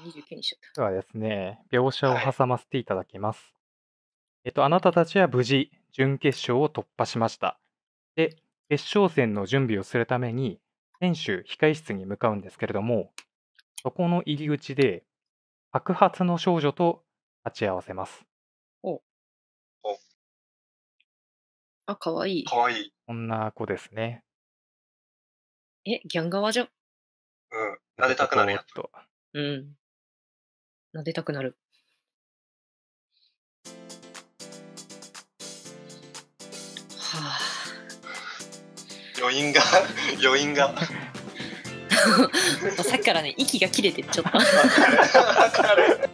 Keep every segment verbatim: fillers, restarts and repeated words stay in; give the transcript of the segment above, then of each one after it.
にじゅうきゅうにしちゃっではですね、描写をはい。 挟ませていただきます。えっと、あなたたちは無事、準決勝を突破しました。で、決勝戦の準備をするために、選手控室に向かうんですけれども、そこの入り口で、白髪の少女と鉢合わせます。 た。お、 お、 あ、かわいい。 かわいい。 こんな子ですね。 え、ギャン側じゃん。 うん。撫でたくなるやつ。 ポコポコっうん。撫でたくなる。は余韻が、余韻が。 あ。さっきからね、息が切れてちょっと。 わかる。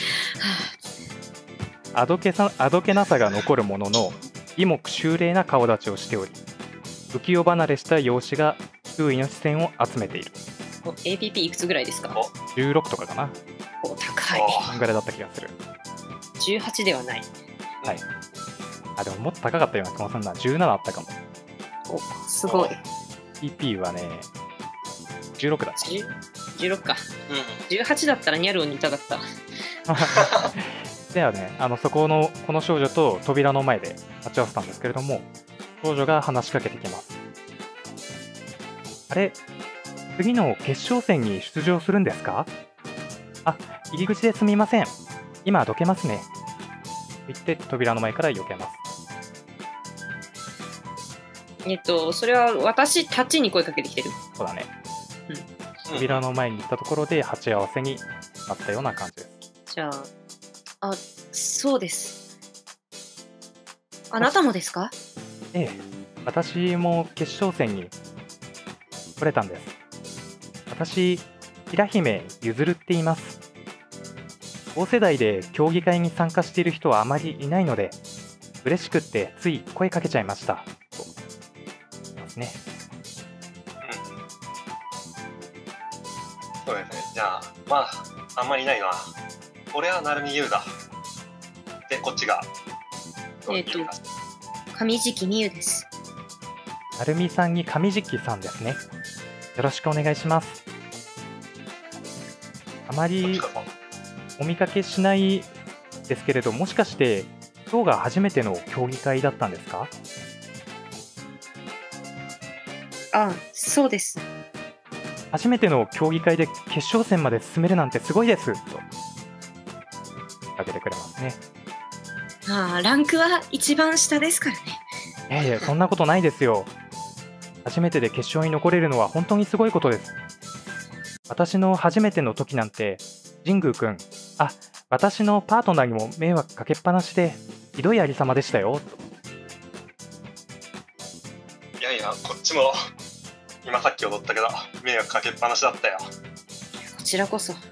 とあどけさあどけなさが残るものの、意目秀麗な顔立ちをしており、浮世離れした容姿が周囲の視線を集めている。 お エーピーピー いくつぐらいですか？ お、 じゅうろくとかかな。 お、高い。 そんぐらいだった気がする。 じゅうはちではない。 はい。あ、でももっと高かったような気もするな。じゅうななあったかも。 お、すごい。 ピーピー はね、じゅうろくだ。 じゅうじゅうろくか。 うん。 じゅうはちだったらニャルを見たかった。 ではね、あのそこのこの少女と扉の前で待ち合わせたんですけれども、少女が話しかけてきます。あれ、次の決勝戦に出場するんですか？あ、入り口ですみません。今どけますね。と言って扉の前から避けます。 えっと、それは私たちに声かけてきてる。 そうだね。 うん。 扉の前に行ったところで鉢合わせになったような感じです。 じゃあ、あ、そうです。あなたもですか？ ええ、私も決勝戦に来れたんです。私、平姫ゆずるって言います。同世代で競技会に参加している人はあまりいないので、嬉しくってつい声かけちゃいました。と言いますね。 そうですね。じゃあ、まあ、あんまりいないな。俺は成海優だ。で、こっちが。 えっと、上敷美優です。 なるみさんに上敷さんですね。よろしくお願いします。あまりお見かけしないですけれど、もしかして今日が初めての競技会だったんですか？ あ、そうです。 初めての競技会で決勝戦まで進めるなんてすごいですとかけてくれますね。 ああ、ランクは一番下ですからね。 いやいや、そんなことないですよ。初めてで決勝に残れるのは本当にすごいことです。私の初めての時なんて、神宮くん、あ、私のパートナーにも迷惑かけっぱなしで、ひどいありさまでしたよ。 いやいや、こっちも、今さっき踊ったけど、迷惑かけっぱなしだったよ。 こちらこそ。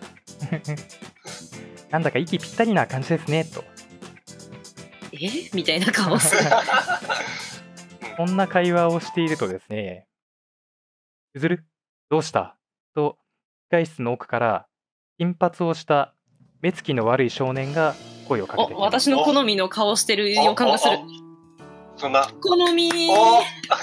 なんだか息ぴったりな感じですね、と。 えみたいな顔する。 こんな会話をしているとですね、ゆずる、どうしたと、控室の奥から、金髪をした目つきの悪い少年が声をかけてきお、 ます。 私の好みの顔してる予感がする。 そんな。 好みー。 お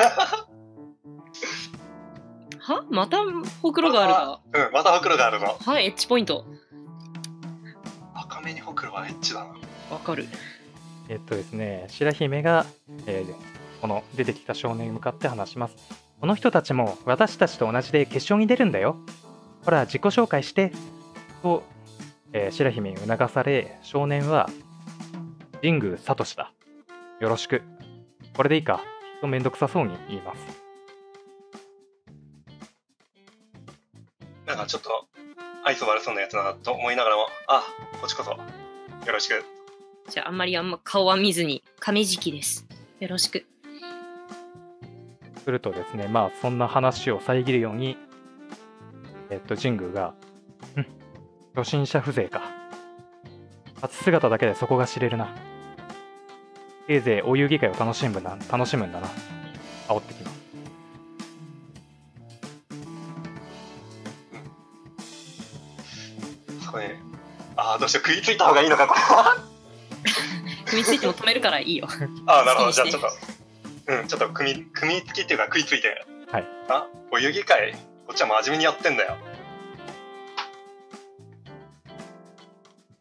はまたほくろがあるが。 うん、またほくろがあるぞ。 はい、エッチポイント。 赤目にほくろはエッチだな。 わかる。 えっとですね、白姫が、えーこの出てきた少年に向かって話します。この人たちも私たちと同じで決勝に出るんだよ。ほら、自己紹介して。と、えー白姫に促され、少年は、神宮聡だ。よろしく。これでいいかとめんどくさそうに言います。 なんかちょっと愛想悪そうなやつだなと思いながらも、あ、こっちこそよろしく。 じゃあ、あんまりあんま顔は見ずに、亀敷です。よろしく。 するとですね、まあそんな話を遮るように、えっと神宮が、うん、初心者風情か。初姿だけでそこが知れるな。せいぜいお遊戯会を楽しむんだ楽しむんだな。煽ってきます。 そこに、あーどうしよう、食いついた方がいいのか食いついても止めるからいいよ。 あーなるほど、 好きにしてじゃあちょっと、うん、ちょっと組み、組みつきっていうか食いついて、 はい。 あ、お遊戯会、こっちは真面目にやってんだよ。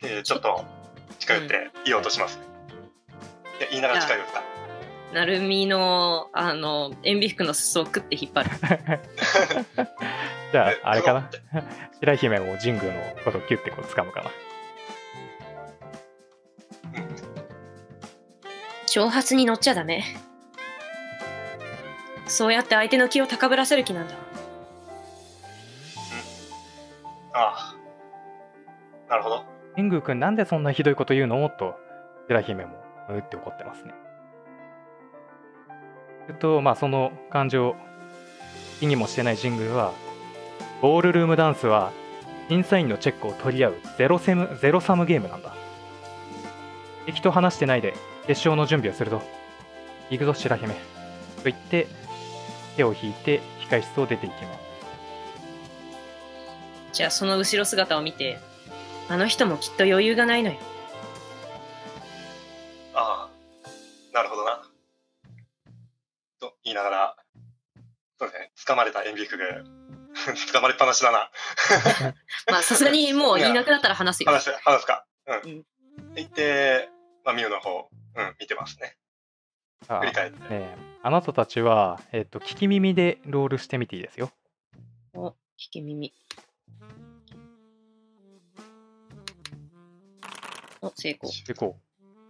えーちょっと近寄って言おうとしますね。いや言いながら近寄った。 なるみのあの塩ビ服の裾を食って引っ張る。 じゃあ、あれかなって。 白姫も神宮のことをキュッてこう掴むかな。 うん挑発に乗っちゃダメ。そうやって相手の気を高ぶらせる気なんだ。 ああ、なるほど。 神宮くんなんでそんなひどいこと言うのと白姫もうって怒ってますね。するとまあその感情気にもしてない神宮は、ボールルームダンスは審査員のチェックを取り合うゼロセムゼロサムゲームなんだ。敵と話してないで決勝の準備をするぞ。行くぞ白姫と言って手を引いて控室を出ていきます。 じゃあその後ろ姿を見て、あの人もきっと余裕がないのよ。 ああ、なるほどな。と言いながら、そうですね、掴まれた塩ビ服が掴まれっぱなしだな。 まあさすがにもういなくなったら話すよ。 話す、話すか。うん。 うん言って、まあ、ミュウの方、うん、見てますね。 あ振り返って。 ねえあなたたちは、えっと、聞き耳でロールしてみていいですよ。 お、聞き耳。お、成功。 成功。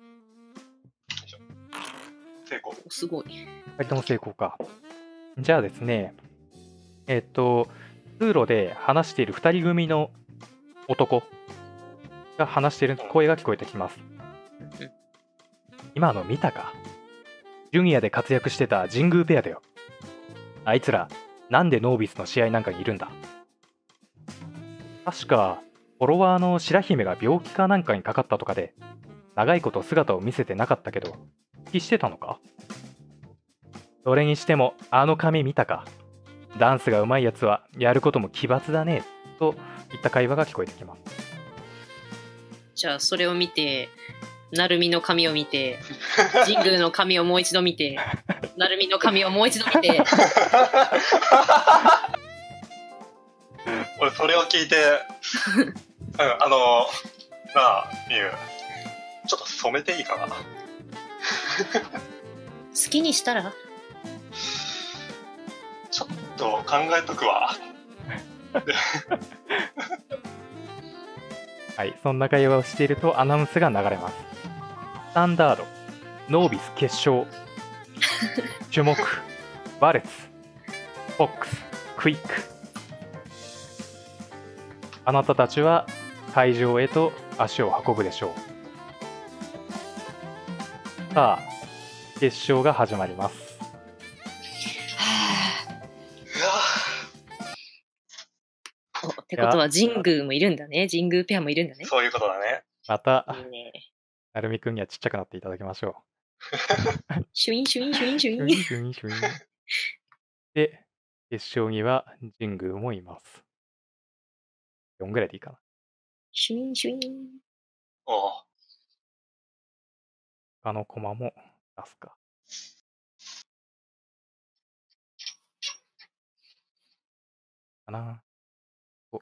成功。 おすごい。 ふたりとも成功か。じゃあですね、えっと、通路で話しているふたり組の男が話している声が聞こえてきます。 うん今の見たか？ジュニアで活躍してた神宮ペアだよ。あいつら、なんでノービスの試合なんかにいるんだ？確か、フォロワーの白姫が病気かなんかにかかったとかで、長いこと姿を見せてなかったけど、復帰してたのか？それにしても、あの髪見たか？ダンスが上手いやつはやることも奇抜だね、といった会話が聞こえてきます。 じゃあそれを見て、なるみの髪を見て、神宮の髪をもう一度見て、なるみの髪をもう一度見て。 俺それを聞いて、うん、あのなあミュウ、ちょっと染めていいかな。 好きにしたら？ ちょっと考えとくわ。 はい、そんな会話をしているとアナウンスが流れます。スタンダード、ノービス決勝、注目、ワレツ、フォックス、クイック。あなたたちは会場へと足を運ぶでしょう。さあ、決勝が始まります。 おってことは神宮もいるんだね。神宮ペアもいるんだね。 そういうことだね。 また、 いいね。 なるみくんにはちっちゃくなっていただきましょシュインシュインシュインシュう。 イン。 シュインシュインシュインで、決勝には神宮もいます。よんぐらいでいいかな。 シュインシュイン。 おう。 他のコマも出すか。かな。お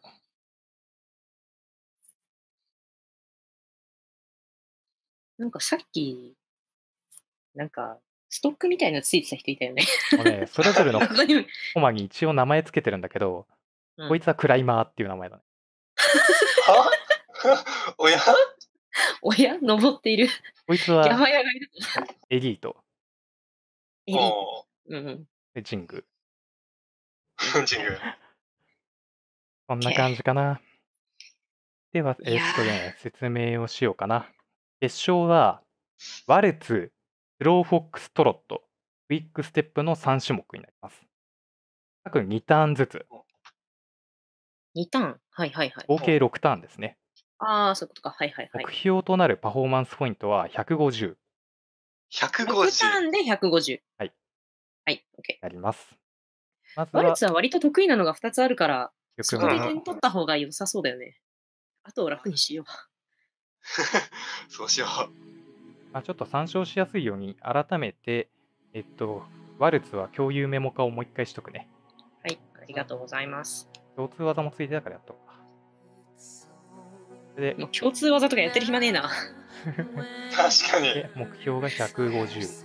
なんかさっき、なんか、ストックみたいなのついてた人いたよね。 もうね、それぞれのここにもコマに一応名前つけてるんだけど、 うんこいつはクライマーっていう名前だね。 はおやおや登っている。 こいつは山屋がいる。 エリートエリート。 おう。 うんうん。 で神宮。 神宮。 こんな感じかな。では、えいやーっとね、説明をしようかな。決勝は、ワルツ、スローフォックストロット、クイックステップのさん種目になります。各にターンずつ、 にターン。はいはいはい。 合計ろくターンですね。 ああ、そういうことか。はいはいはい目。標となるパフォーマンスポイントはひゃくごじゅうろくひゃくごじゅう。 ターンでひゃくごじゅう。 はい。 はい、オッケになります。まずー。ワルは、 ツは割と得意なのがふたつあるから、そこでよくうん点取った方が良さそうだよね。あとを楽にしよう。 そうしよう。 まあ、ちょっと参照しやすいように、改めて、えっと、ワルツは共有メモ化をもう一回しとくね。 はい、ありがとうございます。 共通技もついてたからやっとくか。 でもう共通技とかやってる暇ねえな。 確かに。 で目標がひゃくごじゅう。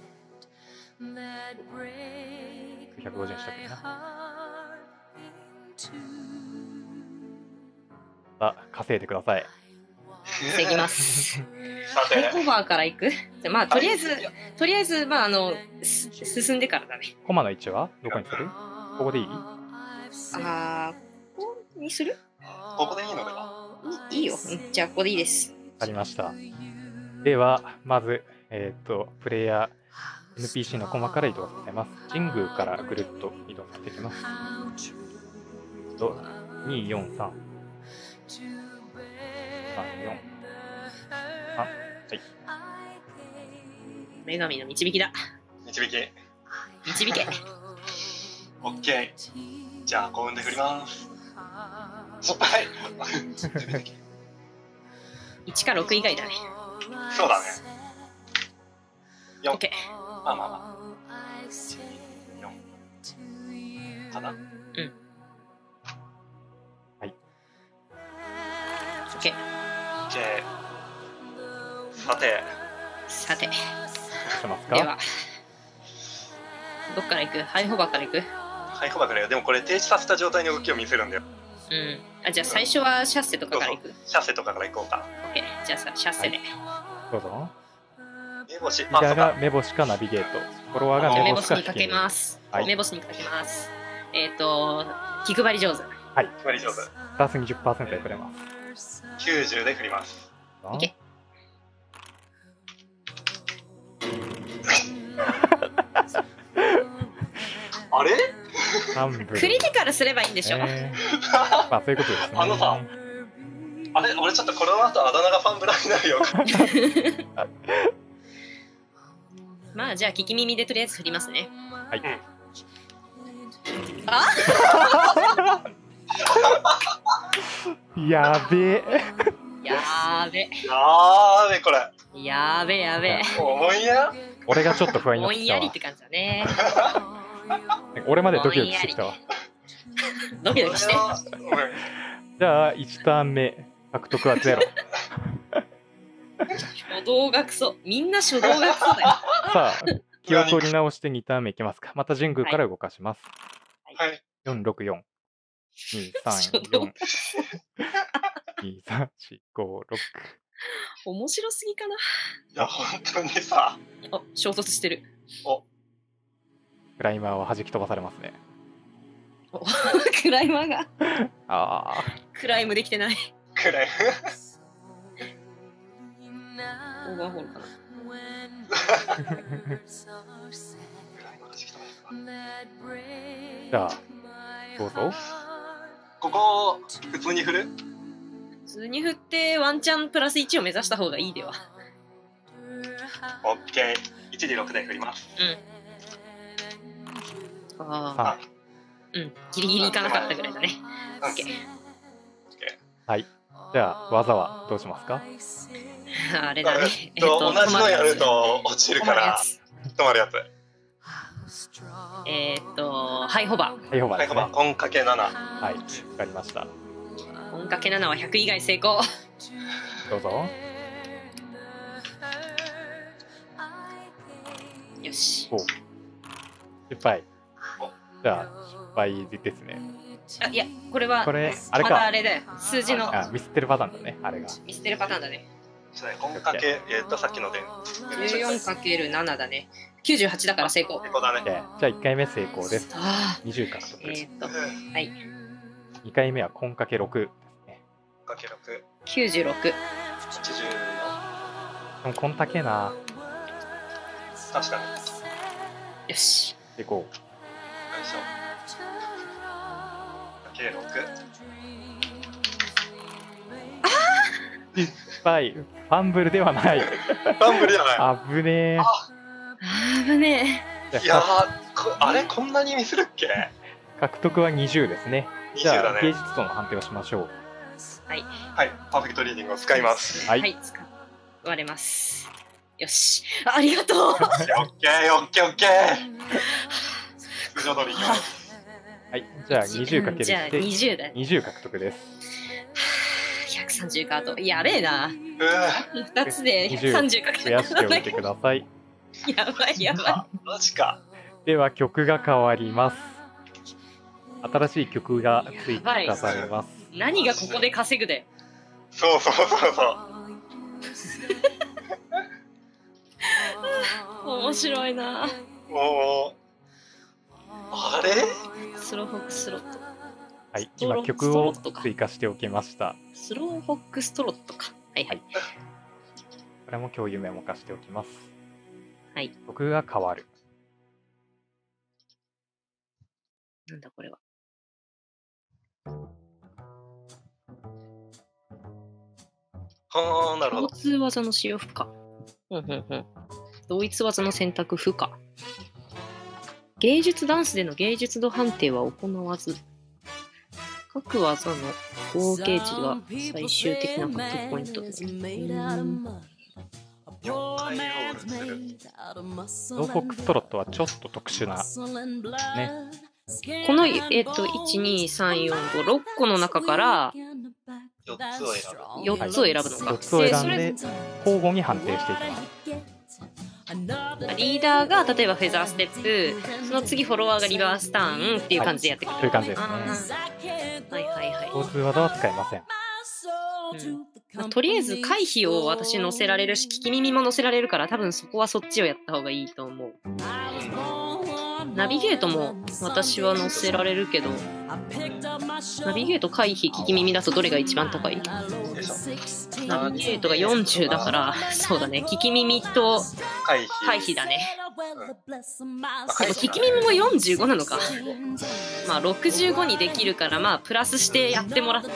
ひゃくごじゅうにしたっけな。さあ、稼いでください。 防ぎます。 さハイて、 ホバーから行く？じゃあまあ、とりあえずはいいや、 とりあえず、まあ、あの、す進んでからだね。 コマの位置はどこにする？ここでいい？ あー、ここにする？ ここでいいのではいいいいよ。うんじゃあ、ここでいいです。 ありました。では、まず、えっ、と、プレイヤー エヌピーシー のコマから移動させます。神宮からぐるっと移動させていきます。と、に、よん、さん。さん、よん。さん。はい。 女神の導きだ。 導き。 導け。 オッケー。じゃあ、幸運で振ります。失敗。 いちかろく以外だね。 そうだね。よん。 オッケまあまあまあ。いち、よん。かな？ ー。うん。 はい。 オッケー。 オッケー。さて、 さて、 どうしますか？ では、どっから行く？ハイホバーから行く？ ハイホバーからよ。でもこれ停止させた状態の動きを見せるんだよ。 うん。あ、じゃあ最初はシャッセとかから行く？ シャッセとかから行こうか。 オッケー。じゃあさ、シャッセで。 どうぞ。 目星。 リーダーそうか。 が目星かナビゲート。フォロワーがじゃあ目目星か星にかけます。 はい目星にかけます。えっ、と、気配り上手。 はい。 決まり上手。 プラス にじゅっパーセント でくれます。 きゅうじゅうで振ります。 いけ。 あれ？ 半分。 クリティカルすればいいんでしょ。 えーまあそういうことですね。 あのさあれ俺ちょっとこの後あだ名がファンブラになるよ。 まあじゃあ聞き耳でとりあえず振りますね。 はい。 あやべえ。 やーべ。 やーべこれ。 やーべやべ。 重いや。 俺がちょっと不安になってきたわぼんやりって。感じだね。 俺までドキドキしてきたわ。 ドキドキして。 じゃあいちターン目獲得はゼロ。 初動がクソ。みんな初動がクソだよ。 さあ気を取り直してにターン目いきますか。また神宮から動かします。 はい。 よんろくよん。にさん初よ動ん。にさんよんごろく。 面白すぎかな。 いや本当にさ。 あ、衝突してる。 お。 クライマーは弾き飛ばされますね。 おクライマーがああ。 クライムできてない。 くらい。 オーバーホールかな。 じゃあどうぞ。 ここ普通に振る？ 普通に振ってワンチャンプラスいちを目指した方がいいでは。 オッケー。いちでろくで振ります。 うん。ああ。 はうん。ギリギリいかなかったぐらいだね。オッケー。 はい。じゃあ技はどうしますか？ あれだね。 えっと同じのやると落ちるから止まるやつ。 えーっと、ハイホバー。 はい、ホバーですね。 はい、コンかけなな。 はい、わかりました。 コンかけななはひゃく以外成功。 どうぞ。 よし。 お、失敗。じゃあ失敗ですね。 あ、いや、これはこれあれか。 まだあれだよ。数字のあ、ミスってるパターンだね、あれが。 ミスってるパターンだね。 そうね、コンかけ、えっとさっきのでじゅうよんかけるなな だね。きゅうじゅうはちだから成功。 成功だね。 じゃあいっかいめ成功です。 ああ。 にじゅう獲得。 えーっと、はい。 にかいめはコンかけろくですね。 かけろく、 きゅうじゅうろく。 はちじゅうよん。 でもコン高えな。 確かに。 よし。 でこう。 よいしょ。かけろく。 失敗。ファンブルではない。 ファンブルじゃない。 あぶねえ。 あぶねいやーこあれこんなにミスるっけ？ 獲得はにじゅうですね。 にじゅうだじゃあ芸ね。 術度の判定をしましょう。 え。はい。 はい、パーフェクトリーディングを使います。 はいはい、使われます。よし。あありがとう。 オッケー、オッケー、オッケー。通常通りいきます。 はい。じゃあにじゅうかけるじゃあしてにじゅうだね。 にじゅう獲得です。 ひゃくさんじゅうカード。やべえな。 うわふたつでにじゅうさんじゅうかけ増やしておいてください。 やばいやばい。 あマジか。 では曲が変わります。新しい曲が追加されます。 何がここで稼ぐで。 そうそうそうそう。 面白いな。 もうあれスローフォックスロット。 はい、 ストロ今曲をストロットか追加しておきました。 スローフォックストロットか。はいはい。 これも共有メモ化しておきます。 はい。 曲が変わる。 なんだこれは。 はあ、なるほど。 共通技の使用不可。うんうんうん。同一技の選択不可。芸術ダンスでの芸術度判定は行わず、各技の合計値が最終的な獲得ポイントです。 よんかいロールする。 ローフォックストロットはちょっと特殊なね。 この、えっと、いち、に、さん、よん、ご、ろっこの中からよっつを選ぶ。 よっつを選ぶのか。 よっつを選んで交互に判定していきます。 リーダーが例えばフェザーステップ、その次フォロワーがリバースターンっていう感じでやってくる。 という感じですね。 はいはいはい。 共通技は使いません。 うんまあ、とりあえず回避を私乗せられるし、聞き耳も乗せられるから、多分そこはそっちをやった方がいいと思う。ナビゲートも私は乗せられるけど、ナビゲート回避聞き耳だとどれが一番高い？ナビゲートがよんじゅうだから、そうだね、聞き耳と回避。 回避だね。 うん、 でも聞き耳もよんじゅうごなのか。まあろくじゅうごにできるから、まあプラスしてやってもらって、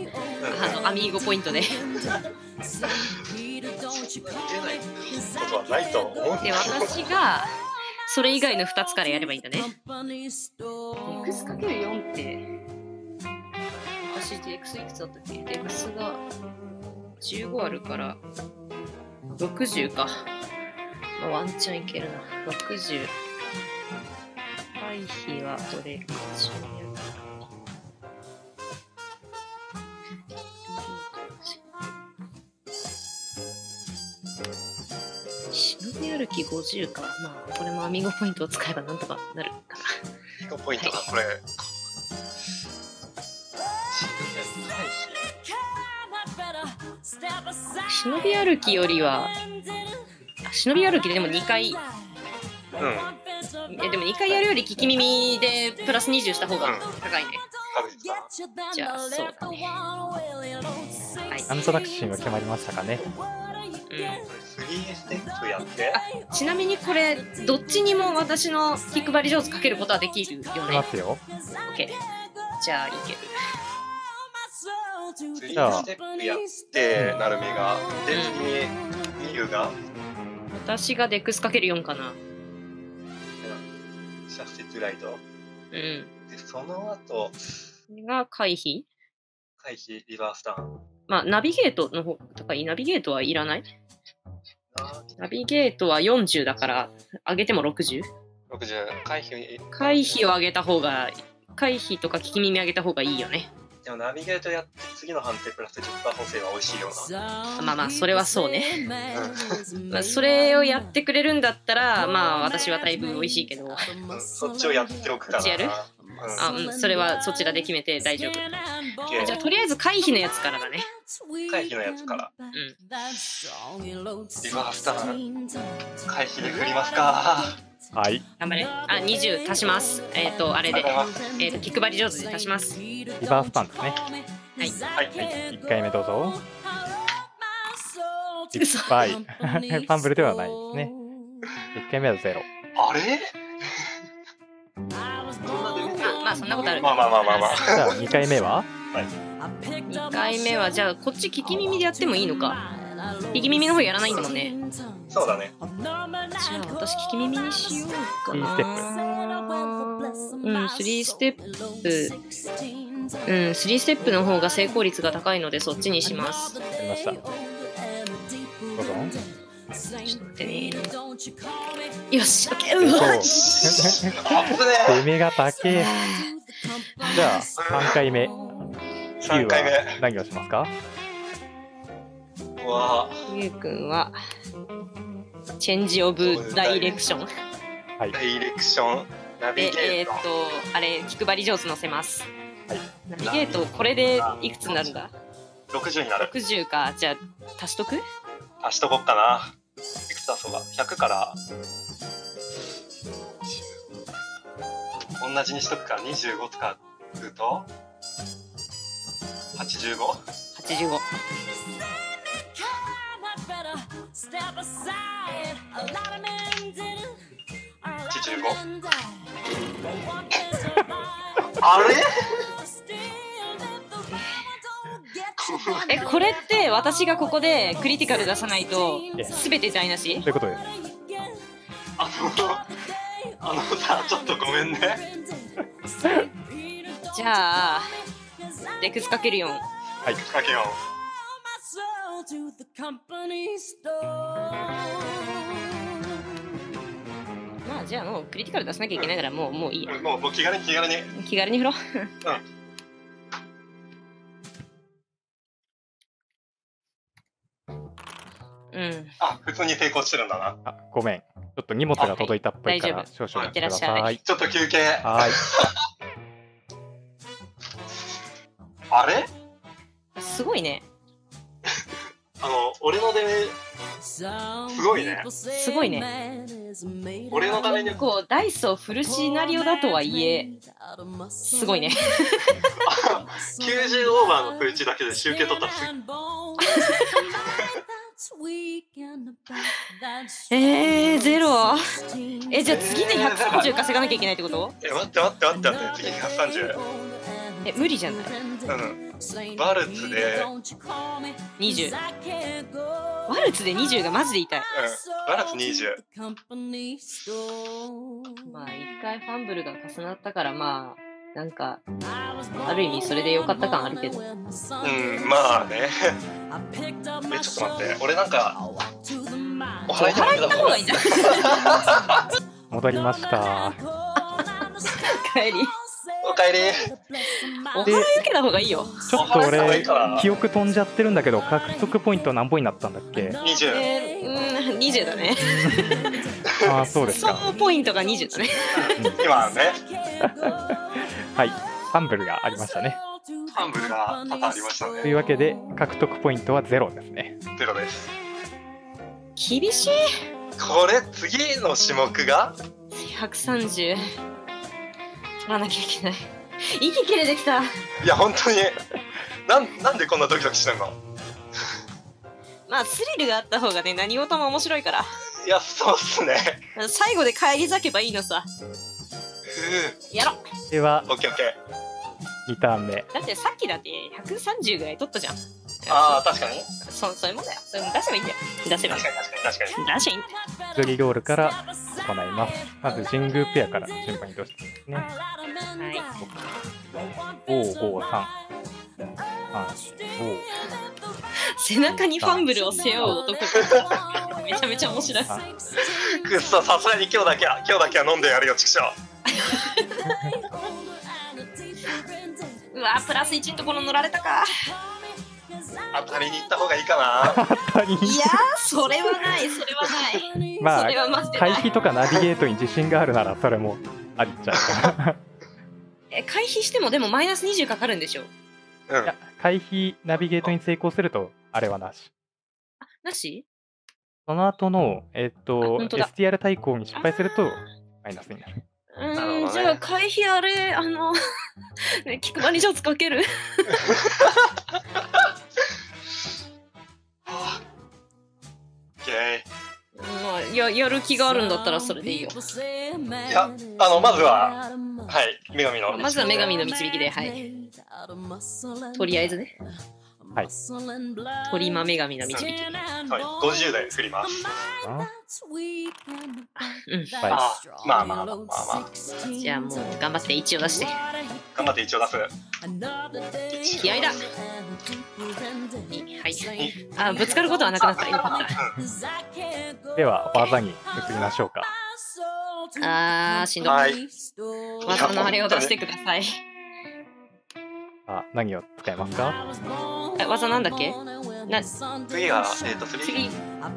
あのアミーゴポイントで。 出ないことはないと思うんで、私がそれ以外のふたつからやればいいんだね。デクス かけるよん って、私デクスいくつだったっけ？デクスがじゅうごあるからろくじゅうか。まあ、ワンチャンいけるな。ろくじゅう。回避はどれかしら。忍び歩きごじゅうか。まあ、これもアミーゴポイントを使えばなんとかなるかな。 アミーゴポイントがこれ。 忍び歩きよりは、忍び歩きででもにかい、 うん。 えでもにかいやるより聞き耳でプラスにじゅうした方が高いね。じゃあそうだね。はい。 なんとなくシーンは決まりましたかね。 うん。 スリーステップやって。 あ、ちなみにこれどっちにも私の気配り上手かけることはできるよね。 いますよ。 オッケー。じゃあいける。 スリーステップやってなるみがで次にミユが私がデックスかけるよんかな。 シャフティッドライト。 うん。 でその後が回避。 回避リバースターン。 まあナビゲートの方高い。ナビゲートはいらない？ナビゲートはよんじゅうだから上げてもろくじゅう？ ろくじゅう。回避回避を上げた方が、回避とか聞き耳上げた方がいいよね。 でもナビゲートやって次の判定プラス じゅっパーセント 補正は美味しいよな。まあまあそれはそうね。まあそれをやってくれるんだったらまあ私はだいぶ美味しいけど、 うん、そっちをやっておくからな。 そっちやる？うん、あ、うん、それはそちらで決めて大丈夫。じゃあとりあえず回避のやつからだね。 回避のやつから。 うん。 リバースターン回避で振りますか。 はい。 頑張れ。あ、にじゅう足します。えっ、ー、とあれで、えっ、ー、と気配り上手で足します。 リバースターンですね。 はい。 はい。 いっかいめどうぞ。失敗。ファンブルではないですね。いっかいめはゼロ。 あれ？ あ、まあそんなことある。 まあまあまあまあまあ。 じゃあにかいめは？ はい。 にかいめはじゃあこっち聞き耳でやってもいいのか。聞き耳の方やらないんだもんね。 そうだね。 じゃあ私聞き耳にしようかな。スリーステップ。うん、スリーステップ。うん、スリーステップの方が成功率が高いのでそっちにします。 やりました。どうぞ。 ちょっと待ってね。よし、オッケー。うわ。 攻めが高え。じゃあさんかいめ。きゅうは何をしますか？ は、 ゆうくんは、チェンジオブダイレクション。 はい。 ダイレクション、ナビで、 ゲート。 えーっと、あれ、気配り上手乗せます。 はい。 ナビゲート、これでいくつになるんだ？ ろくじゅうになる。 ろくじゅうか。じゃあ、足しとく？ 足しとこっかな。いくつ足そうか。ひゃくから同じにしとくか。にじゅうごとかくと はちじゅうご？ はちじゅうご。 はちじゅうご。あれ？ え、これって私がここでクリティカル出さないと全て台無し？ ということです。 あの、あのさ、ちょっとごめんね。 じゃあ、デクスかけるよん。 はい。 かけよう。 まあ、じゃあもうクリティカル出さなきゃいけないならもう、もういいや。 もう、もう気軽に気軽に。 気軽に振ろう。うん。うん。 あ、普通に成功してるんだな。 あ、ごめん。ちょっと荷物が届いたっぽいから、 はい少々 いってらっしくだゃい。 ちょっと休憩。 はい。 あれ？ すごいね。 あの、俺の出目、すごいね。 すごいね。 俺のために結構ダイスを振るシナリオだとはいえ、すごいね。 きゅうじゅうオーバーの数値だけで集計取ったらすえー、ゼロ。え、じゃあ次でひゃくさんじゅう稼がなきゃいけないってこと？ え、待って待って待って待って、次ひゃくさんじゅう。 え、無理じゃない？ うん。バルツで、 にじゅう。ワルツでにじゅうがマジで痛い。 うん。バルツにじゅう。 まあ、一回ファンブルが重なったから、まあ、なんか、ある意味それで良かった感あるけど。 うん、まあね。え、ちょっと待って。俺なんか、お払い行った方がいいんじゃない？ 戻りました。 帰り。 おかえり。 お払い受けた方がいいよ。 ちょっと俺、記憶飛んじゃってるんだけど、獲得ポイント何本になったんだっけ？ にじゅう。 えー、うん、にじゅうだね。 ああ、そうですか。 総ポイントがにじゅうだね。 今ね。 はい、ファンブルがありましたね。 ファンブルが多々ありましたね。 というわけで、獲得ポイントはゼロですね。 ゼロです。 厳しい。 これ、次の種目がひゃくさんじゅう。取らなきゃいけない。息切れてきた。 いや、本当に。なん、なんでこんなドキドキしてんの？ まあ、スリルがあった方がね、何事も面白いから。 いや、そうっすね。 最後で返り咲けばいいのさ。やろ。 では、 オッケーオッケー。 にターン目。 だってさっきだってひゃくさんじゅうぐらい取ったじゃん。 ああ、確かに。 そ、そういうもんだよ。それ出せばいいんだよ。出せばいい。 確かに確かに確かに。 出せばいいんだよ。 釣りロールから行います。まず神宮ペアから順番に移動してですね。 はい。 ご、ご、さん。さん、ご。 背中にファンブルを背負う男。めちゃめちゃ面白い。 くっそ、さすがに今日だけは、今日だけは飲んでやるよ、畜生。 うわ、プラスいちのところ乗られたか。 当たりに行った方がいいかな。 当たり。 いやー、それはない、それはない。 まあ、 それはマジでない。 回避とかナビゲートに自信があるなら、それもありっちゃうかな。 え、回避してもでもマイナスにじゅうかかるんでしょ？ うん。 いや、回避ナビゲートに成功すると、あれはなし。 あ、なし？ その後の、えっと、 本当だエスティーアール 対抗に失敗すると、マイナスになる。 うーん、 なるほどねじゃあ回避あれ、あの、ね、気配り上手かける。 オッケー。 まあ、や、やる気があるんだったらそれでいいよ。 いや、あの、まずは、はい、女神の。 まずは女神の導きで、はい。とりあえずね。 はい。 鳥間女神の導き。 はい、ごじゅうで振ります。 あうん。 はあ、まあまあまあまあまあ。 じゃあもう頑張っていちを出して。 頑張って一応出す。 気合いだ。はい。あ、ぶつかることはなくなった。よかっい。では、技に移りましょうか。 た。あー、しんどい。 はい。 技のあれを出してください。 あ、何を使いますか？ え、技なんだっけ？ な次が、えっ、ー、と、次。 次よ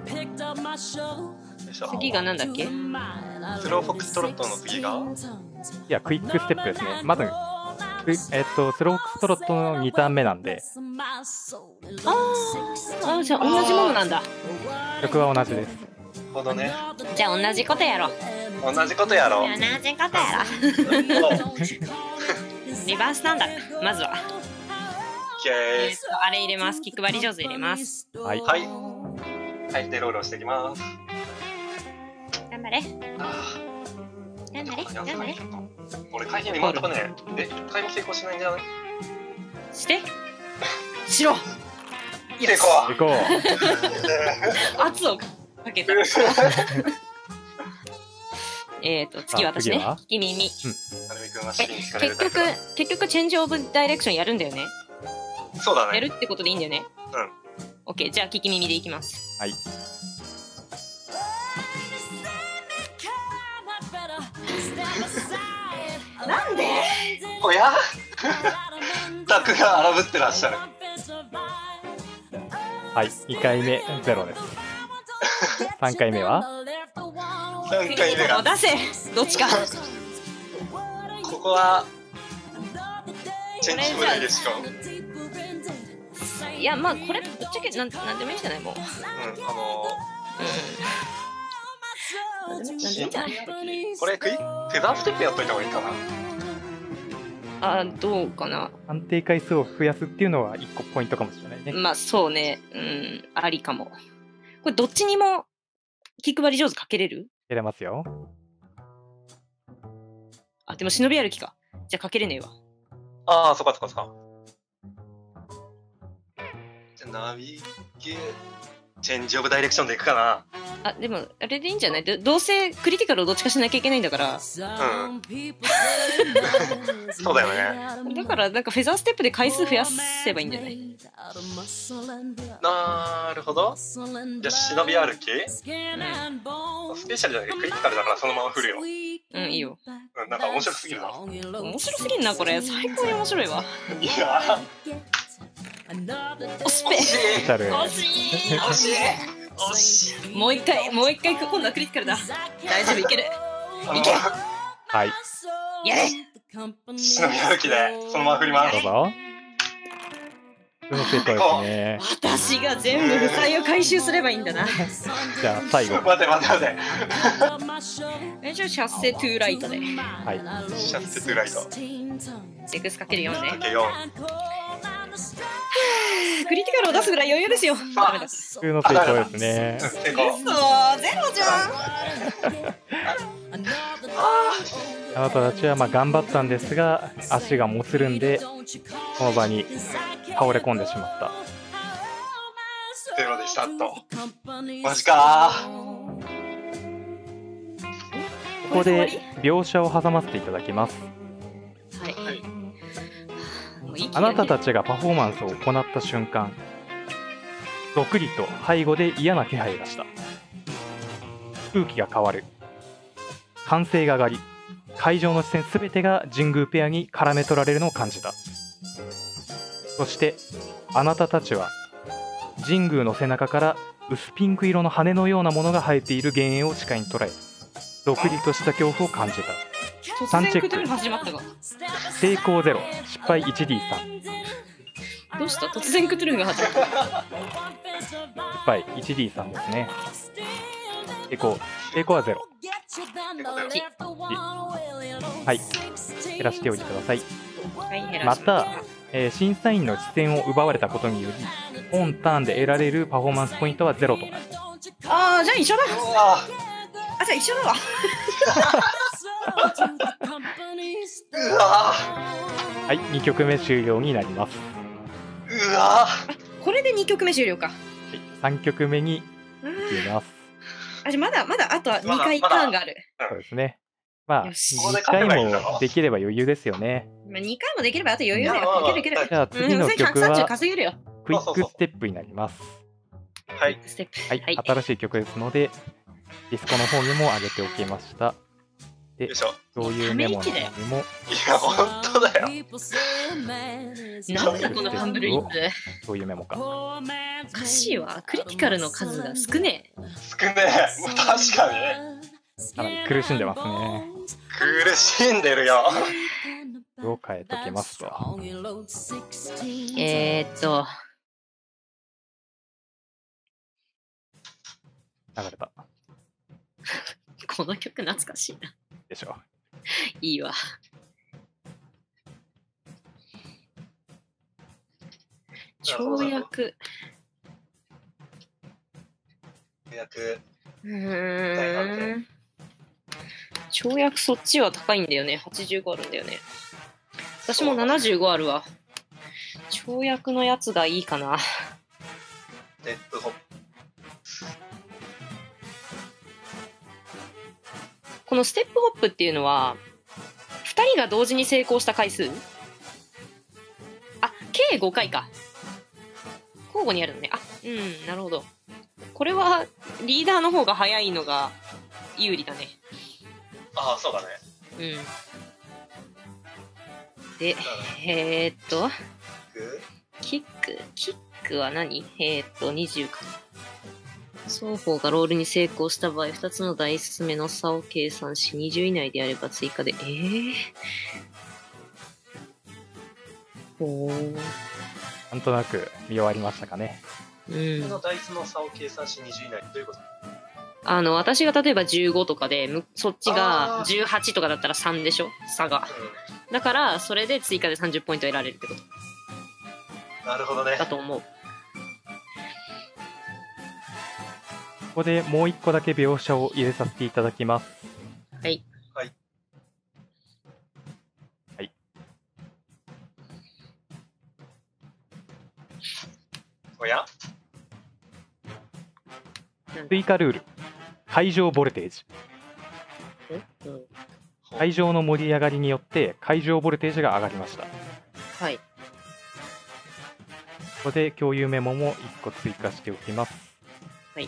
いしょ。 次がなんだっけ？ スローフォックストロットの次がいや、クイックステップですね。まず、クイえっと、スローフォックストロットのにターン目なんで、 あーあ、じゃあ同じものなんだ。 曲は同じです。 なるほどね。 じゃあ同じことやろう。 同じことやろう。 同じことやろう。リバースなんだ。まずは。 オッケえーとあれ入れます。キックバリ上手入れます。 はいー。。はい。はい、で、ロールをしていきます。 頑張れ。 あ頑張れ。 ー頑張れ。 俺、回避に今んとこね、え、一回も成功しないんじゃない？ して。しろ。 成功。 行こう。 圧をかけた。えっと次私ねあ次は。 聞き耳。 なるみくんはえ資金に疲れる結局結局チェンジオブダイレクションやるんだよね。 そうだね。 やるってことでいいんだよね。 うん。 オッケー、じゃあ聞き耳でいきます。 はい。 なんで？ おやタクが荒ぶってらっしゃる。 はい。にかいめ、ゼロです。さんかいめはさんかいめが。 出せ。どっちか。 ここは、チェンジオブダイレクション。 いやまあこれぶっちゃけなんなんでもいいんじゃないもう。 うん、あのうん。なんでもいいんじゃない？ これクイフェザーステップやっといた方がいいかな。 あどうかな。 安定回数を増やすっていうのはいっこポイントかもしれないね。 まあそうね。うんありかも。これどっちにも気配り上手かけれる？ 入れますよ。 あでも忍び歩きか。じゃあかけれねえわ。 ああ、そっかそっかそっか。じゃあナビゲーチェンジオブダイレクションでいくかな。 あでもあれでいいんじゃない？どどうせクリティカルをどっちかしなきゃいけないんだから。 うん。そうだよね。 だからなんかフェザーステップで回数増やせばいいんじゃない？ なるほど。じゃあ忍び歩きスペシャルじゃなくてクリティカルだからそのまま振るよ。 うんいいよ。 うん、なんか面白すぎるな。 面白すぎんなこれ。最高に面白いわ。 いやおスペ。 惜しいスペシャル。 惜しい。 惜しい惜しい。 もう一回もう一回今度はクリティカルだ。大丈夫いける。いけ。 はい。 やれ。 忍び歩きでそのまま振ります。 どうぞ。普通の成功ですね。 私が全部負債を回収すればいいんだな。 じゃあ最後。 待て待て待て。 えじゃあシャッセトゥーライトで。 はい。 シャッセトゥライト。 セクスかけるよんね。 かけよん。 クリティカルを出すぐらい余裕ですよ。ダメだ。 普通の成功ですね。 成功。 そうゼロじゃあなたたちはまあ頑張ったんですが、足がもつるんで、この場に倒れ込んでしまった。 ゼロでしたと。マジかー。 ここで描写を挟ませていただきます。 はい。 はい。 もういい気あがなたたちがパフォーマンスを行った瞬間、どくりと背後で嫌な気配がした。空気が変わる。歓声が上がり、会場の視線すべてが神宮ペアに絡め取られるのを感じた。そしてあなたたちは神宮の背中から薄ピンク色の羽のようなものが生えている幻影を視界に捉え、どくりとした恐怖を感じた。 突然クトゥルフ始まったが。 成功ゼロ、失敗 いちディースリー。 どうした？突然クトゥルフが始まった。 失敗 いちディースリー ですね。成功成功はゼロ。はい、減らしておいてください。 はい減らしまた、えー審査員の視線を奪われたことにより、オンターンで得られるパフォーマンスポイントはゼロとなる。 ああじゃあ一緒だ。 うわあじゃあ一緒だわ。 うわはい、にきょくめ終了になります。 うわこれでにきょくめ終了か。 はい、さんきょくめにうん移ります。 あじゃあまだまだあとはにかいまだターンがある。 そうですね。まあ、 よしにかいもできれば余裕ですよね。 まあにかいもできればあと余裕だいやまあよ。いけるいける。 まあじゃあ次のうん、 曲ひゃくさんじゅうは稼げるよ。 クイックステップになります。 はい。 ステップ。 はい、 はい。 新しい曲ですので、ディスコの方にも上げておきました。でよい、しょ。 どういうメモの方にもいや、本当だよ。 なんだこのハンブルインズ。 どういうメモか。 はおかしいわ。クリティカルの数が少ねえ。 少ねえ。もう確かに。 かなり苦しんでますね。 苦しんでるよ。 を変えときますわ。 えー、っと。 流れた。 この曲懐かしいな。 でしょ。 いいわ。跳躍。 跳躍。 うーん。跳躍そっちは高いんだよね。はちじゅうごあるんだよね。私もななじゅうごあるわ。跳躍のやつがいいかな。 ステップホップ。 このステップホップっていうのは、ふたりが同時に成功した回数？あ、計ごかいか。交互にやるのね。あ、うん、なるほど。これはリーダーの方が早いのが有利だね。 ああ、そうだね。 うん。で、えー、っと、キック、キックは何？えー、っと、にじゅうか。双方がロールに成功した場合、ふたつのダイス目の差を計算し、にじゅう以内であれば追加で、えー、おー。 なんとなく見終わりましたかね。 うん。 のダイスの差を計算しにじゅう以内、どういうこと？ あの、私が例えばじゅうごとかで、むそっちがじゅうはちとかだったらさんでしょ？差が。 うん、 だから、それで追加でさんじゅうポイント得られるってこと。 なるほどね。 だと思う。 ここでもう一個だけ描写を入れさせていただきます。 はい。 はい。 はい。 おや？ 追加ルール。会場ボルテージ。 うん、 会場の盛り上がりによって会場ボルテージが上がりました。 はい。 ここで共有メモもいっこ追加しておきます。 はい。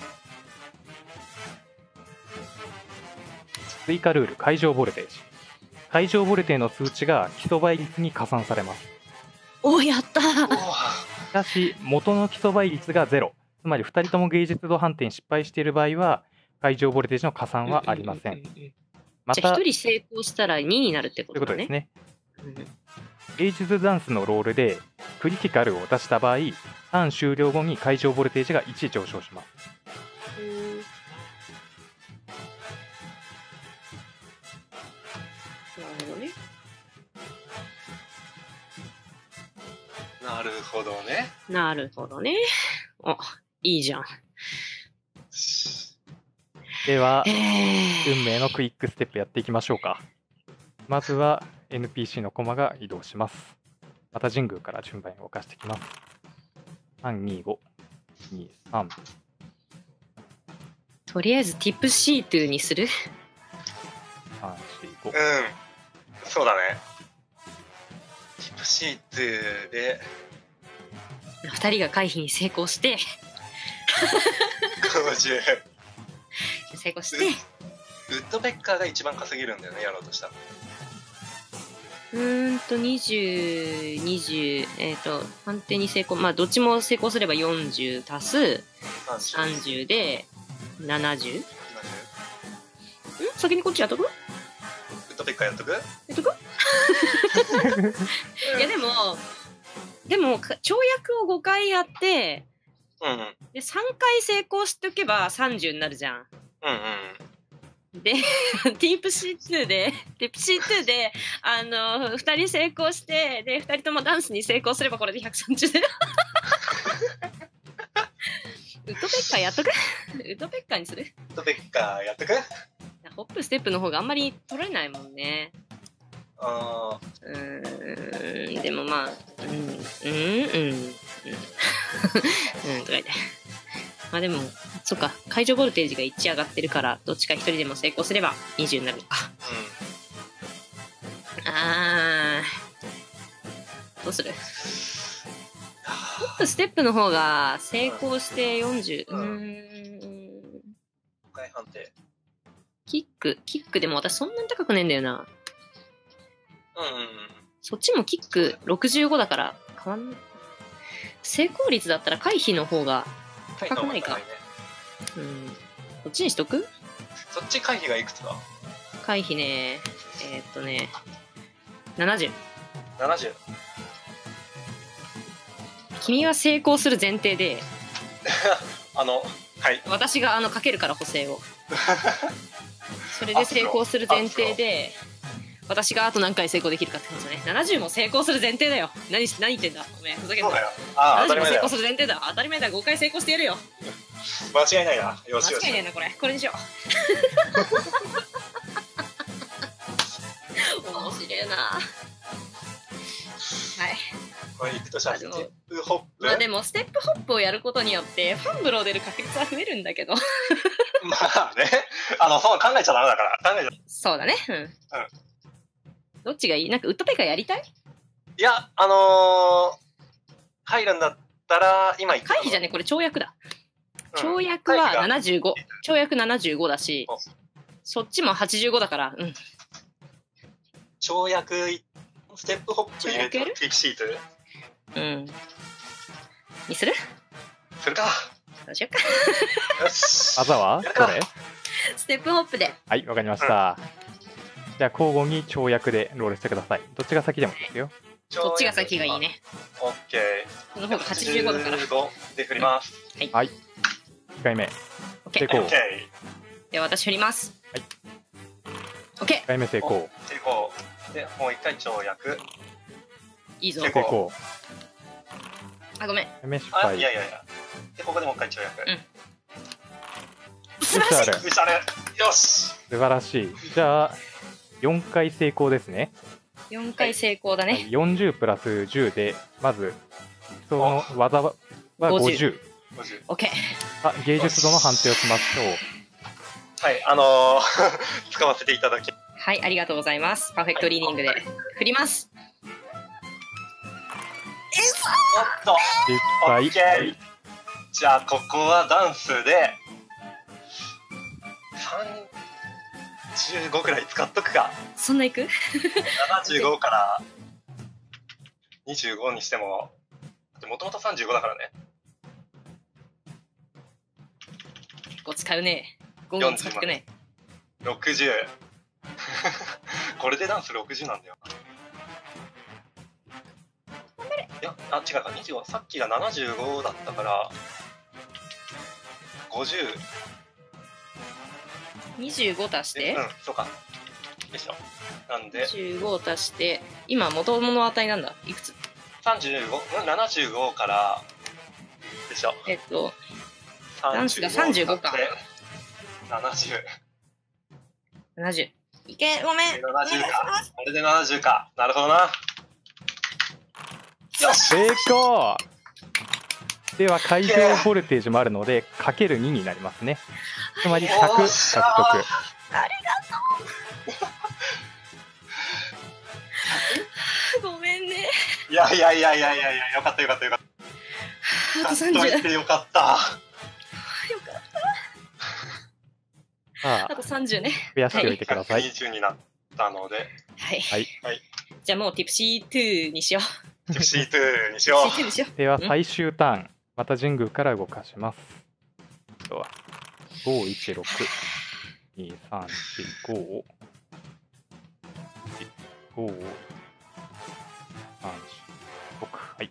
追加ルール、会場ボルテージ。会場ボルテージの数値が基礎倍率に加算されます。 おー、やったー。 しかし、元の基礎倍率がゼロ。つまりふたりとも芸術度判定に失敗している場合は、会場ボルテージの加算はありません。また、 じゃあひとり成功したらにになるってことだね。 ということですね。芸術ダンスのロールでクリティカルを出した場合、ターン終了後に会場ボルテージがいち上昇します。 なるほどね。 なるほどね。なるほどね。お、いいじゃん。 では、 えー、 運命のクイックステップやっていきましょうか。まずは エヌピーシー のコマが移動します。また神宮から順番に動かしていきます。さん、に、ご、に、さん。 とりあえずティップシートにする？ さん、よん、ご。 うん、そうだね。ティップシートでふたりが回避に成功してごじゅう成功してウッドペッカーが一番稼げるんだよね、やろうとしたら。 うーんとにじゅう、にじゅう、えっと判定に成功、まあどっちも成功すればよんじゅう足すさんじゅうでななじゅう。ん？先にこっちやっとく？ ウッドペッカーやっとく？やっとく？いやでもでも跳躍をごかいやって、 うんうん、 でさんかい成功しておけばさんじゅうになるじゃん。 うんうん、 でティープシーツーでティープシーツーであのふたり成功してでふたりともダンスに成功すればこれでひゃくさんじゅうだよ。ウッドペッカーやっとく？ウッドペッカーにする？ ウッドペッカーやっとく？ ホップステップの方があんまり取れないもんね。 あうーん、でもまあ、うん、うん、うん、うん、うん、とか言って。まあでも、そっか、解除ボルテージがいち上がってるから、どっちかひとりでも成功すればにじゅうになるのか。 うん、 あー、どうする？ホップステップの方が成功してよんじゅう、うーん。 ごかい判定。 キック、キックでも私そんなに高くねえんだよな。 うんうんうん。 そっちもキックろくじゅうごだから変わんない。 成功率だったら回避の方が回高くないか。 ね。 うんこっちにしとく。 そっち回避がいくつだ？ 回避ねえー、っとねななじゅう。 ななじゅう。 君は成功する前提であのはい私があのかけるから補正をそれで成功する前提で私があと何回成功できるかってことね。ななじゅうも成功する前提だよ。何し何言ってんだおめえふざけんな。 そうだよ。ああ当たり前だよ。 ななじゅうも成功する前提だよ。当たり前だ。ごかい成功してやるよ。 間違いないな。よしよし。 間違いないなこれ。これにしよう面白いな。はいこれいくとしたらステップホップ。 まあでもステップホップをやることによってファンブルを出る確率は増えるんだけどまあね、あのそう考えちゃダメだから考えちゃ。 そうだね。うん、うん、どっちがいい？なんかウッド大会やりたい？ いやあのー、入るんだったら今言った回避じゃねこれ跳躍だ。 うん跳躍はななじゅうご、跳躍ななじゅうごだしおそっちもはちじゅうごだからうん跳躍いステップホップ入れて跳躍やるティプシートうんにする？ するか。 どうしようかよし技はやるかどれ？ ステップホップではい、わかりました。じゃあ交互に跳躍でロールしてください。どっちが先でもいいですよ。 そっちが先がいい。ね。 オッケー。 その方がはちじゅうごだから。 はちじゅうごで振ります。 はい。いっかいめ。 OK 成功。 オッケー。 では私振ります。 はい。 OK いっかいめ成功。 成功。でもう一回跳躍。 いいぞ。 成成功。 あごめん。 いっかいめ失あ敗。 いやいやいや。でここでもう一回跳躍。 うん素晴らしい。 スペシャル。よし。 素晴らしい。じゃあよんかい成功ですね。 よんかい成功だね。 はいよんじゅうプラスじゅうでまずその技はごじゅう。 ごじゅう。 OK あ、芸術度の判定をしましょう。 はいあのー、使わせていただき。 はいありがとうございます。パーフェクトリーディングで振ります。 おっと。 失オ敗ッケー。じゃあここはダンスでさんじゅうごくらい使っとくか。 そんないく？ ななじゅうごからにじゅうごにしてももともとさんじゅうごだからね。 ご使うね。ごご使ってね。 ろくじゅうこれでダンスろくじゅうなんだよ。いやあ違うかにじゅうごさっきがななじゅうごだったからごじゅうにじゅうご足してうんそうかでしょ。なんでにじゅうご足して今元々の値なんだいくつ？ さんじゅうごうんななじゅうごからでしょ。 えっとダンスがさんじゅうごか。 ななじゅうななじゅういけごめん。 ななじゅうか。あれでななじゅうか。なるほどな。よし成功。では会場ボルテージもあるのでかけるにになりますね。つまりひゃく獲得。 ありがとう。ごめんね。 いやいやいやいやいやいやよかったよかったよかった。 あとさんじゅう。 やっと言ってよかった。 よかっさた。あとさんじゅうね。 あ増やしておいてください。 にじゅうになったので、 はい。 はい。 じゃあもうティプシートゥーにしよう。 ティプシートゥーにしよティプシートゥーにしよう。 では最終ターン、また神宮から動かします。あとはご、いち、ろく、に、さん、よん、ご、ご、さん、ろく、はい。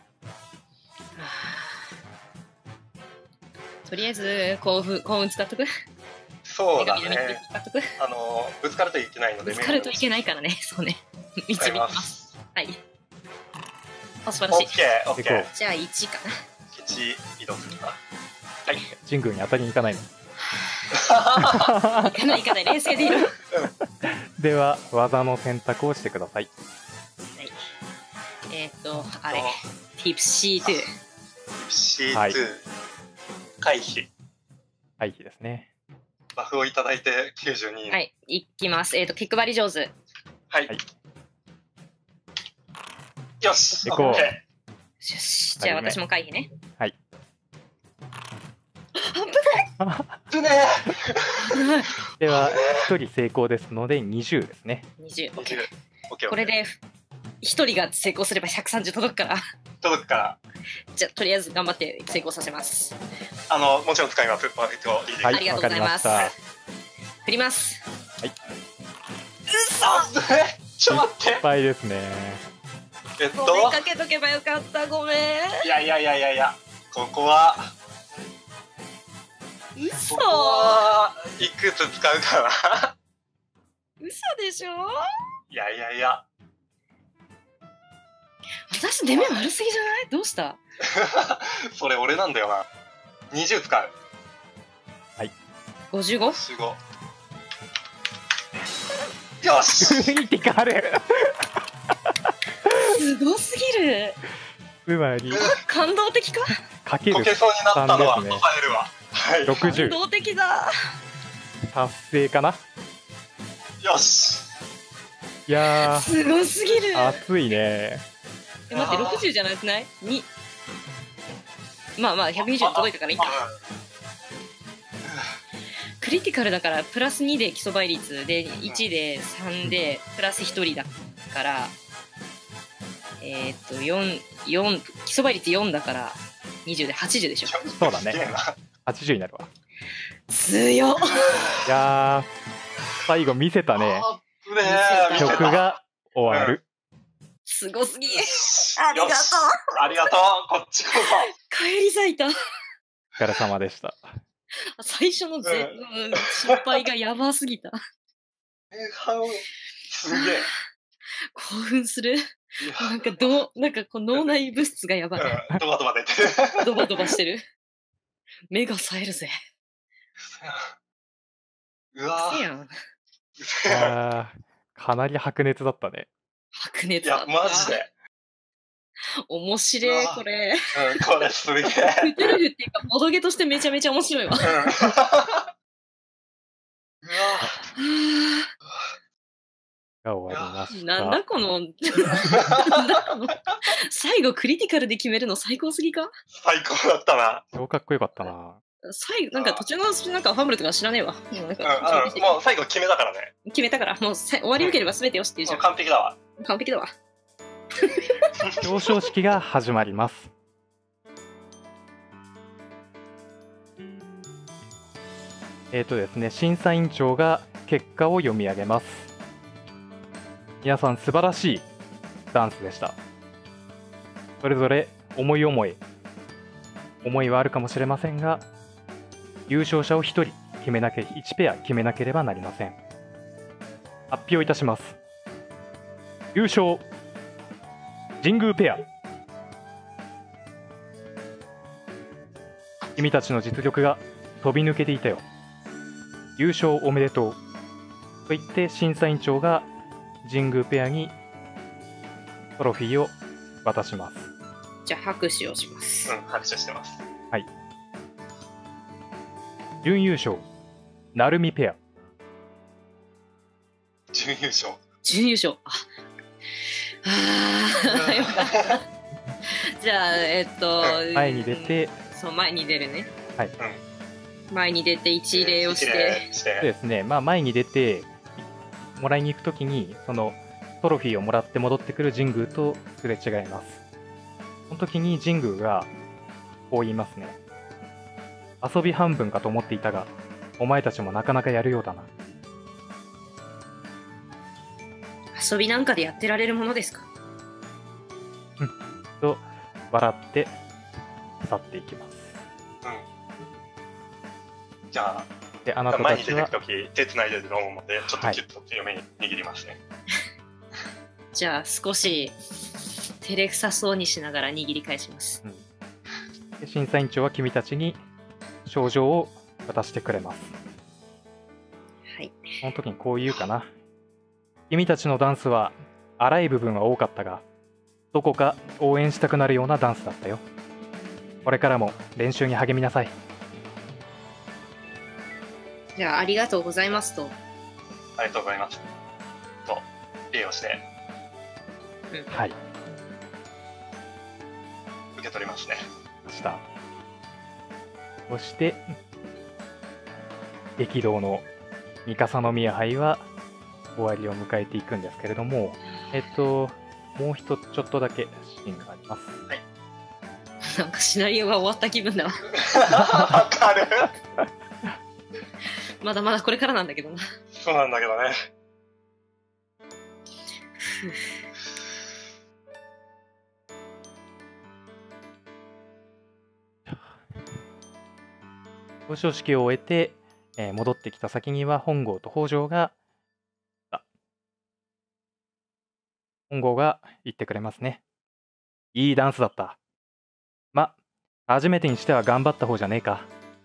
とりあえず幸運幸運使っとく。 そうだ女神の道ね。 使っとく。 あのぶつかるといけないのでぶつかるといけない。 ないからね。そうね。導き使いま。 ますす。 はい。あ素晴らしい。 オッケーオッケー。 じゃあいちかな。 基地移動するか。 はい。神宮に当たりに行かないの。 いかないいかない冷静でいる。はい。 では技の選択をしてください。 えーっとあれティプシートゥー。 ティプシートゥー、 はい回避。 回避ですね。 バフをいただいてきゅうじゅうに。。 はいい、いきます。えーっと気配り上手。 はい。 はいよし。 行こうオッケー。 よし。じゃあはいね私も回避ね。 はい。 危ね危ない。 ではひとり成功ですのでにじゅうですね。 にじゅう。 え。オッケー。 これで一人が成功すればひゃくさんじゅう届くから。 届くから。 じゃあとりあえず頑張って成功させます。 あのもちろん使います。パーフェクトリーディング。 ありがとうございます。 わかりまし振ります。 はい。 うあちょっと待って。 失敗ですね。 えっと。 ごめんかけとけばよかった。ごめん。 いやいやいやいやいや。ここは。 嘘。 ここはいくつ使うかな。 嘘でしょ。 いやいやいや。 私出目悪すぎじゃない？どうした？ それ俺なんだよな。にじゅう使う。 はい。 ごじゅうご？ ごじゅうご。よし。 クリティカル。 すごすぎる。 つまり感動的か？ かけるこけそうになったのはさんですね。 抑えるわ。はい。 ろくじゅう感動的だ。 達成かな。 よし。 いやーすごすぎる。 熱いね。 え待ってろくじゅうじゃなくない？にまあまあひゃくにじゅう届いたからいいか。クリティカルだからプラスにで基礎倍率でいちでさんでプラスひとりだからえー、っとよん、よん基礎倍率よんだからにじゅうではちじゅうでしょ。 そうだね。はちじゅうになるわ。 強っ。 いやー最後見せたね。 ね曲が終わる。 すごすぎ。ありがとう。 ありがとう。こっちこそ。 帰り咲いた。 お疲れ様でした。 最初のぜ、うん、失敗がやばすぎた。 すげえ。 興奮する。なんかどう、なんかこう脳内物質がやばい。 うん、ドバドバ出てる。 ドバドバしてる。目が冴えるぜ。 うわせやん。 あーかなり白熱だったね。 白熱いやだった。 マジで。 面白いこれ。 うん、これすげえ。 クトゥルフっていうかボドゲとしてめちゃめちゃ面白いわ。 うん、うわ。 が終わりました。 なんだこのなんだこの最後クリティカルで決めるの最高すぎか？ 最高だったな。 超かっこよかったな。 最後なんか途中のなんかファンブルとか知らねえわ。もうなんかうん、もう最後決めたからね。 決めたからもう終わりよければ全てよしっていうじゃん。 完璧だわ。 完璧だわ。 表彰式が始まります。えーとですね、審査委員長が結果を読み上げます。皆さん素晴らしいダンスでした。それぞれ思い思い思いはあるかもしれませんが、優勝者をひとり決めなけいちペア決めなければなりません。発表いたします。優勝神宮ペア。君たちの実力が飛び抜けていたよ。優勝おめでとう。と言って審査委員長が神宮ペアにトロフィーを渡します。 じゃあ拍手をします。 うん、拍手してます。 はい。準優勝なるみペア。 準優勝。 準優勝。ああよかった。じゃあえっと前に出て、 そう前に出るね。 はい。 前に出て一礼をして。 そうですね。まあ前に出てもらいに行くときにそのトロフィーをもらって戻ってくる神宮とすれ違います。その時に神宮がこう言いますね。遊び半分かと思っていたが、お前たちもなかなかやるようだな。 遊びなんかでやってられるものですか？ うん。と笑って去っていきます。 うん。じゃあ、 であなたた前に出ちはてくとき手つないでると思うので、ちょっとキュッと強めに握りますね。 じゃあ少し照れくさそうにしながら握り返します。 うん、で審査委員長は君たちに賞状を渡してくれます。 はい。 その時にこう言うかな。君たちのダンスは荒い部分は多かったが、どこか応援したくなるようなダンスだったよ。これからも練習に励みなさい。 じゃあありがとうございますと。 ありがとうございます。と、礼をして、 うん、 はい。 受け取りますね。 した。そして、激動の三笠宮杯は終わりを迎えていくんですけれども、えっと、もう一つちょっとだけシーンがあります。 はい。 なんかシナリオが終わった気分だわ。 わかる。 まだまだこれからなんだけどな。 そうなんだけどね。 表彰式を終えて、えー戻ってきた先には本郷と北条があ本郷が言ってくれますね。いいダンスだった。ま、初めてにしては頑張った方じゃねえか。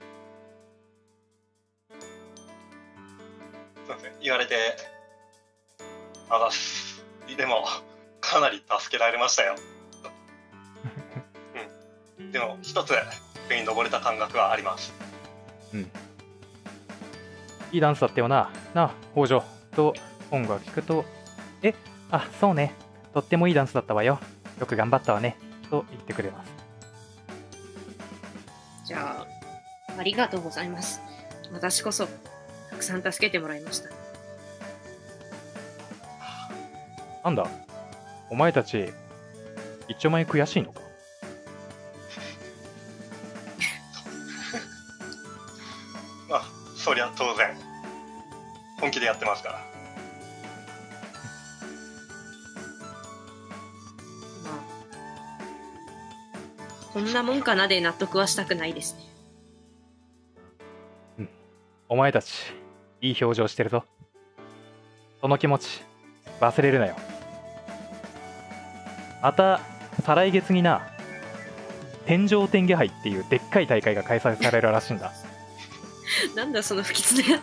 そうですね、言われて、あざっす。でも、かなり助けられましたよ。うん、でも、一つ、上に登れた感覚はあります。 うん。いいダンスだったよな。なあ、北条と本郷が聞くと、え、あ、そうね。とってもいいダンスだったわよ。よく頑張ったわね。と言ってくれます。 じゃあ、ありがとうございます。私こそ、たくさん助けてもらいました。 なんだ、お前たち、一丁前悔しいのか？ まあ、そりゃ当然、本気でやってますから。 まあ、こんなもんかなで納得はしたくないですね。 うん。お前たち、いい表情してるぞ。その気持ち、忘れるなよ。また、再来月にな、天上天下杯っていうでっかい大会が開催されるらしいんだ。 なんだその不吉なや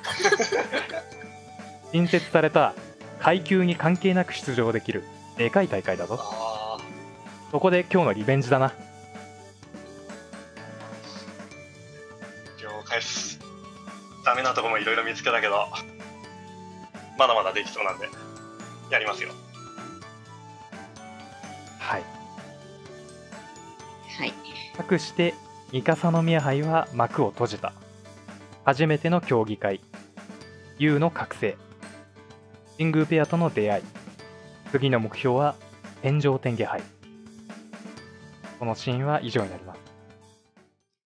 新設された階級に関係なく出場できるでかい大会だぞ。 あそこで今日のリベンジだな。 了解です。ダメなとこもいろいろ見つけたけど、まだまだできそうなんで、やりますよ。 はい。 はい。 かくして三笠宮杯は幕を閉じた。初めての競技会、優の覚醒、神宮ペアとの出会い、次の目標は天上天下杯。このシーンは以上になります。